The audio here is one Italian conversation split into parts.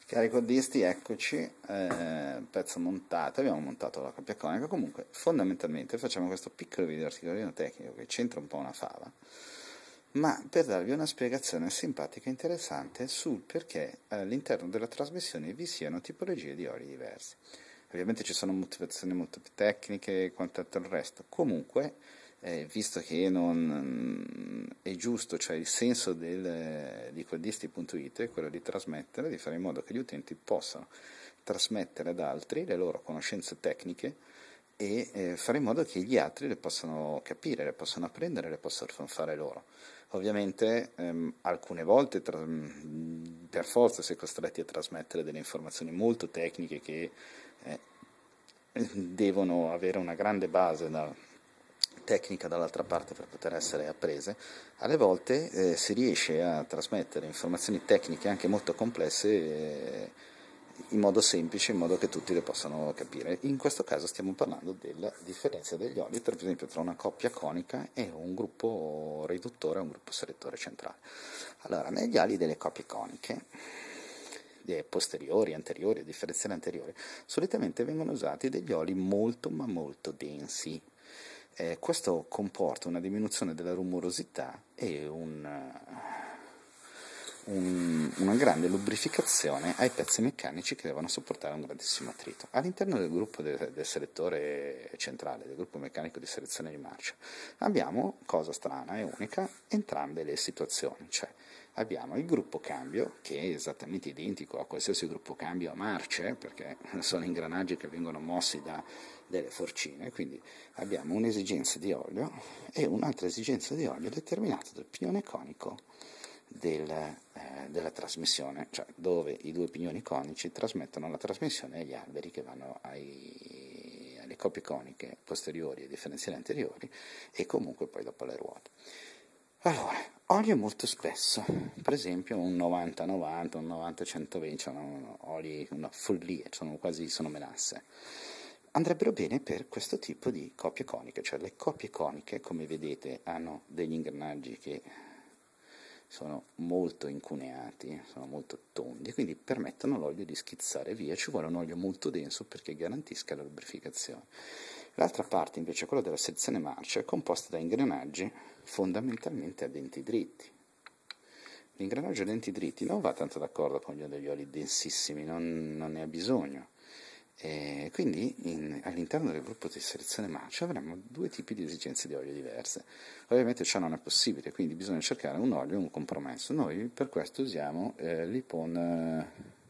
Cari codisti, eccoci, pezzo montato, abbiamo montato la coppia conica. Comunque fondamentalmente facciamo questo piccolo video articolino tecnico che c'entra un po' una fava, ma per darvi una spiegazione simpatica e interessante sul perché all'interno della trasmissione vi siano tipologie di oli diversi. Ovviamente ci sono motivazioni molto più tecniche e quant'altro il resto. Comunque, visto che non è giusto, cioè il senso di codisti.it è quello di trasmettere, di fare in modo che gli utenti possano trasmettere ad altri le loro conoscenze tecniche e fare in modo che gli altri le possano capire, le possano apprendere, le possano fare loro. Ovviamente alcune volte per forza si è costretti a trasmettere delle informazioni molto tecniche che devono avere una grande base tecnica dall'altra parte per poter essere apprese. Alle volte si riesce a trasmettere informazioni tecniche anche molto complesse in modo semplice, in modo che tutti le possano capire. In questo caso stiamo parlando della differenza degli oli, per esempio tra una coppia conica e un gruppo riduttore e un gruppo selettore centrale. Allora, negli oli delle coppie coniche posteriori, anteriori, differenziali anteriori, solitamente vengono usati degli oli molto ma molto densi. Questo comporta una diminuzione della rumorosità e una grande lubrificazione ai pezzi meccanici che devono sopportare un grandissimo attrito. All'interno del gruppo del selettore centrale, del gruppo meccanico di selezione di marcia, abbiamo, cosa strana e unica, entrambe le situazioni, cioè abbiamo il gruppo cambio, che è esattamente identico a qualsiasi gruppo cambio a marce, perché sono ingranaggi che vengono mossi da delle forcine, quindi abbiamo un'esigenza di olio e un'altra esigenza di olio determinata dal pignone conico della trasmissione, cioè dove i due pignoni conici trasmettono la trasmissione agli alberi che vanno alle coppie coniche posteriori e differenziali anteriori e comunque poi dopo alle ruote. Allora, olio molto spesso, per esempio un 90-90, un 90-120, sono oli, una follia, sono melasse. Andrebbero bene per questo tipo di coppie coniche, cioè le coppie coniche, come vedete, hanno degli ingranaggi che sono molto incuneati, sono molto tondi, quindi permettono all'olio di schizzare via. Ci vuole un olio molto denso perché garantisca la lubrificazione. L'altra parte invece, quella della sezione marcia, è composta da ingranaggi fondamentalmente a denti dritti. L'ingranaggio a denti dritti non va tanto d'accordo con gli oli densissimi, non ne ha bisogno. Quindi all'interno del gruppo di selezione marcia avremo due tipi di esigenze di olio diverse. Ovviamente ciò non è possibile, quindi bisogna cercare un olio, un compromesso. Noi per questo usiamo l'Ipon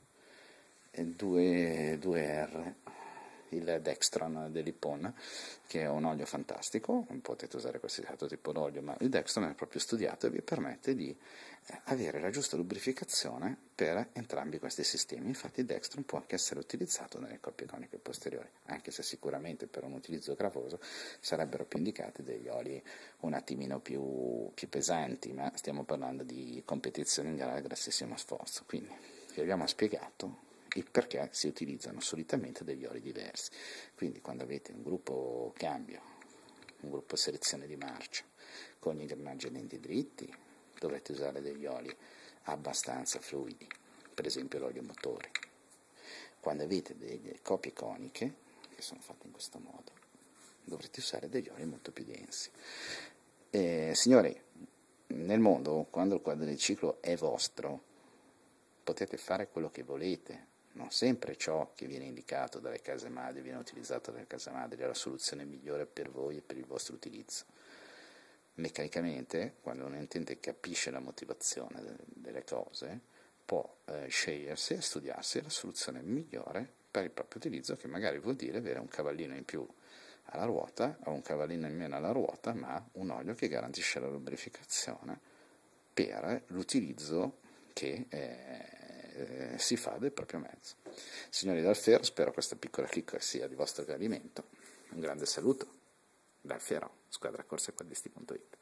2R, il Dextran dell'Ipon, che è un olio fantastico. Potete usare qualsiasi altro tipo d'olio, ma il Dextran è proprio studiato e vi permette di avere la giusta lubrificazione per entrambi questi sistemi. Infatti il Dextran può anche essere utilizzato nelle coppie coniche posteriori, anche se sicuramente per un utilizzo gravoso sarebbero più indicati degli oli un attimino più pesanti, ma stiamo parlando di competizione in gara a grassissimo sforzo. Quindi vi abbiamo spiegato il perché si utilizzano solitamente degli oli diversi. Quindi quando avete un gruppo cambio, un gruppo selezione di marcia con gli ingranaggi a denti dritti, dovrete usare degli oli abbastanza fluidi, per esempio l'olio motore. Quando avete delle coppie coniche, che sono fatte in questo modo, dovrete usare degli oli molto più densi. Signori, nel mondo, quando il quadriciclo è vostro, potete fare quello che volete. Non sempre ciò che viene indicato dalle case madri, viene utilizzato dalle case madri, è la soluzione migliore per voi e per il vostro utilizzo. Meccanicamente, quando un utente capisce la motivazione delle cose, può scegliersi e studiarsi la soluzione migliore per il proprio utilizzo, che magari vuol dire avere un cavallino in più alla ruota o un cavallino in meno alla ruota, ma un olio che garantisce la lubrificazione per l'utilizzo che si fa del proprio mezzo. Signori dal Fero, spero questa piccola chicca sia di vostro gradimento. Un grande saluto dal Fero, squadra corse quadristi.it.